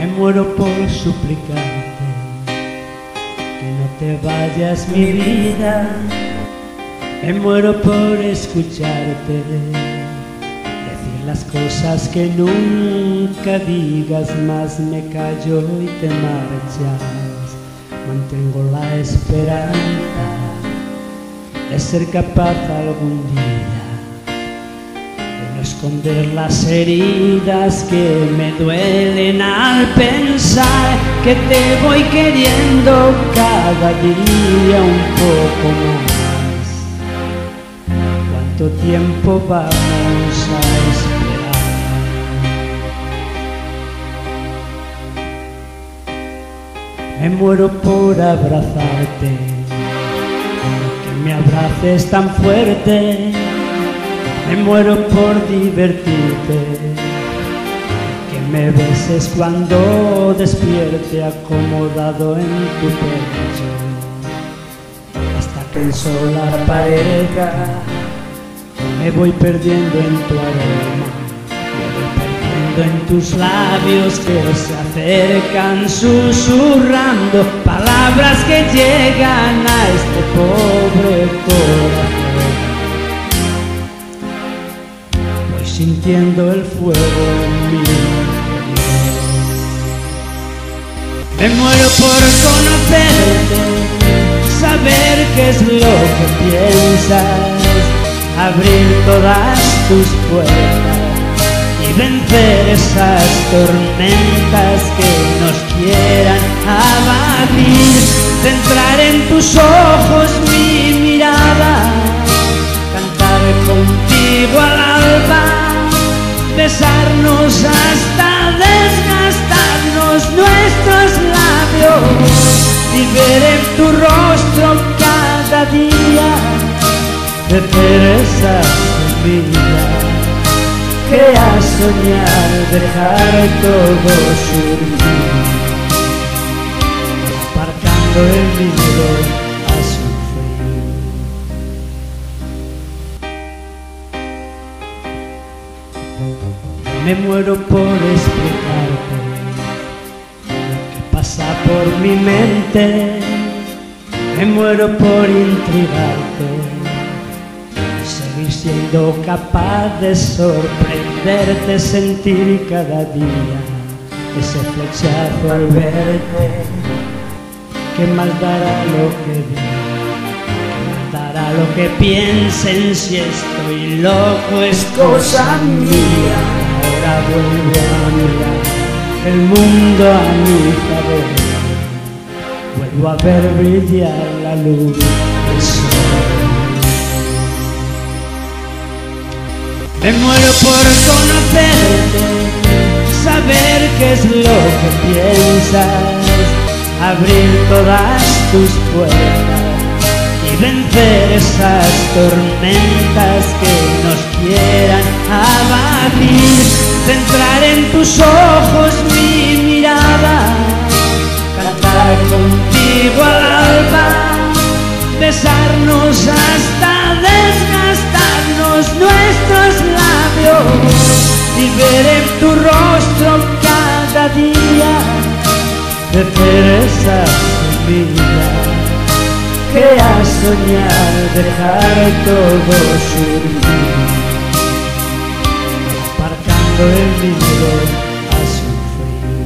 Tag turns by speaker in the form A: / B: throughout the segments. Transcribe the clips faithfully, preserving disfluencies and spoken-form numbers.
A: Me muero por suplicarte que no te vayas, mi vida. Me muero por escucharte decir las cosas que nunca digas, más me callo y te marchas. Mantengo la esperanza de ser capaz algún día de no esconder las heridas que me duelen al pensar que te voy queriendo cada día un poco más. ¿Cuánto tiempo vamos a esperar? Me muero por abrazarte, que me abraces tan fuerte. Me muero por divertirte, que me beses cuando despierte acomodado en tu pecho, hasta que el sol aparezca. Me voy perdiendo en tu aroma, me voy perdiendo en tus labios que se acercan susurrando palabras que llegan a este pobre corazón. Voy sintiendo el fuego en mi interior. Me muero por conocerte, saber qué es lo que piensas, abrir todas tus puertas y vencer esas tormentas que nos quieran abatir. Centrar en tus ojos mi mirada, cantar contigo al alba, besarnos hasta desgastarnos nuestros labios y ver en tu rostro cada día crecer esa semilla que a soñar dejar todo surgir, aparcando el miedo a sufrir. Me muero por explicarte lo que pasa por mi mente. Me muero por intrigarte, seguir siendo capaz de sorprenderte, sentir cada día ese flechazo al verte. ¿Qué más dará lo que diga? ¿Qué más dará lo que piensen? Si estoy loco es cosa mía. Ahora vuelvo a mirar el mundo a mi favor, vuelvo a ver brillar la luz del sol. Me muero por conocerte, saber qué es lo que piensas, abrir todas tus puertas y vencer esas tormentas que nos quieran abatir. Centrar en tus ojos mi mirada, cantar contigo al alba, besarnos hasta desgastarnos nuestros labios y ver en tu rostro cada día crecer esa semilla que a soñar dejar todo surgir, aparcando el miedo a sufrir.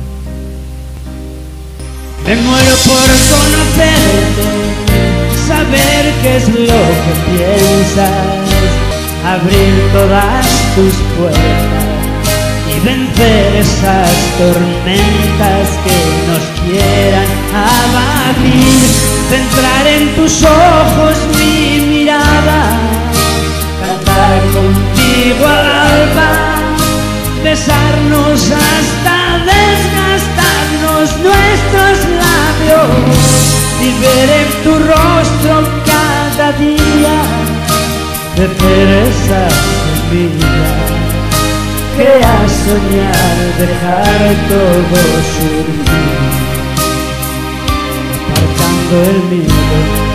A: Me muero por conocerte, saber qué es lo que piensas, abrir todas tus puertas y vencer esas tormentas que nos quieran abatir. Centrar en tus ojos mi mirada, cantar contigo al alba, besarnos hasta desgastarnos nuestros labios y ver en tu rostro cada día crecer esa semilla que a soñar dejar todo surgir, aparcando el miedo